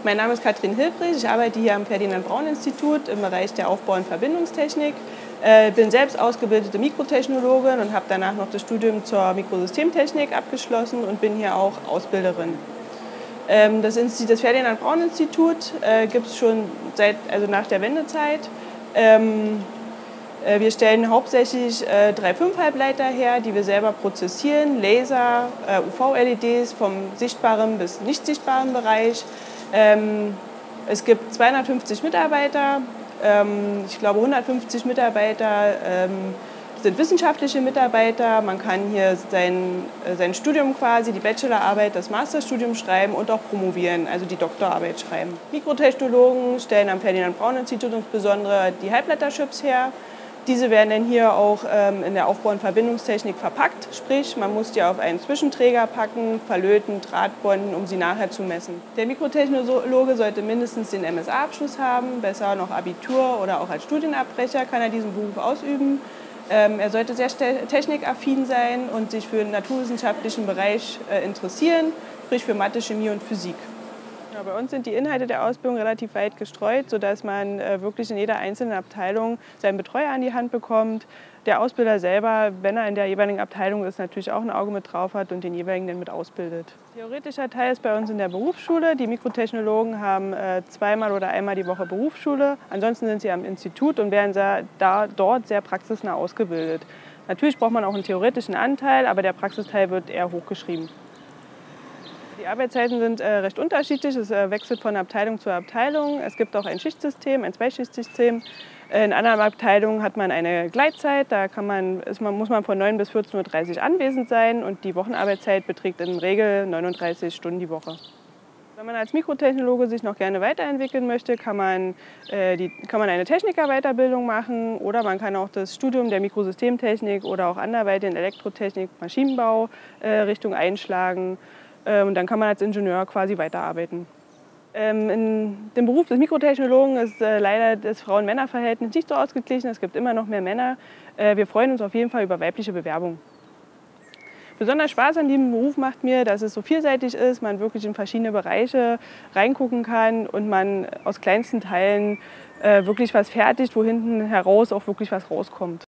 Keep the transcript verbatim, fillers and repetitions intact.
Mein Name ist Katrin Hilbrich, ich arbeite hier am Ferdinand-Braun-Institut im Bereich der Aufbau- und Verbindungstechnik. Ich bin selbst ausgebildete Mikrotechnologin und habe danach noch das Studium zur Mikrosystemtechnik abgeschlossen und bin hier auch Ausbilderin. Das, das Ferdinand-Braun-Institut gibt es schon seit, also nach der Wendezeit. Wir stellen hauptsächlich drei Komma fünf Halbleiter her, die wir selber prozessieren, Laser, U V-L E Ds vom sichtbaren bis nicht sichtbaren Bereich. Es gibt zweihundertfünfzig Mitarbeiter, ich glaube hundertfünfzig Mitarbeiter sind wissenschaftliche Mitarbeiter. Man kann hier sein, sein Studium quasi, die Bachelorarbeit, das Masterstudium schreiben und auch promovieren, also die Doktorarbeit schreiben. Mikrotechnologen stellen am Ferdinand-Braun-Institut insbesondere die Halbleiterchips her. Diese werden dann hier auch ähm, in der Aufbau- und Verbindungstechnik verpackt, sprich man muss die auf einen Zwischenträger packen, verlöten, Drahtbonden, um sie nachher zu messen. Der Mikrotechnologe sollte mindestens den M S A-Abschluss haben, besser noch Abitur oder auch als Studienabbrecher kann er diesen Beruf ausüben. Ähm, er sollte sehr technikaffin sein und sich für den naturwissenschaftlichen Bereich äh, interessieren, sprich für Mathe, Chemie und Physik. Ja, bei uns sind die Inhalte der Ausbildung relativ weit gestreut, sodass man äh, wirklich in jeder einzelnen Abteilung seinen Betreuer an die Hand bekommt. Der Ausbilder selber, wenn er in der jeweiligen Abteilung ist, natürlich auch ein Auge mit drauf hat und den jeweiligen dann mit ausbildet. Theoretischer Teil ist bei uns in der Berufsschule. Die Mikrotechnologen haben äh, zweimal oder einmal die Woche Berufsschule. Ansonsten sind sie am Institut und werden sehr, da, dort sehr praxisnah ausgebildet. Natürlich braucht man auch einen theoretischen Anteil, aber der Praxisteil wird eher hochgeschrieben. Die Arbeitszeiten sind äh, recht unterschiedlich, es äh, wechselt von Abteilung zu Abteilung. Es gibt auch ein Schichtsystem, ein Zweischichtsystem. In anderen Abteilungen hat man eine Gleitzeit, da kann man, ist man, muss man von neun bis vierzehn Uhr dreißig anwesend sein und die Wochenarbeitszeit beträgt in der Regel neununddreißig Stunden die Woche. Wenn man als Mikrotechnologe sich noch gerne weiterentwickeln möchte, kann man, äh, die, kann man eine Technikerweiterbildung machen oder man kann auch das Studium der Mikrosystemtechnik oder auch anderweitig in Elektrotechnik, Maschinenbau äh, Richtung einschlagen. Und dann kann man als Ingenieur quasi weiterarbeiten. In dem Beruf des Mikrotechnologen ist leider das Frauen-Männer-Verhältnis nicht so ausgeglichen. Es gibt immer noch mehr Männer. Wir freuen uns auf jeden Fall über weibliche Bewerbungen. Besonders Spaß an diesem Beruf macht mir, dass es so vielseitig ist, man wirklich in verschiedene Bereiche reingucken kann und man aus kleinsten Teilen wirklich was fertigt, wo hinten heraus auch wirklich was rauskommt.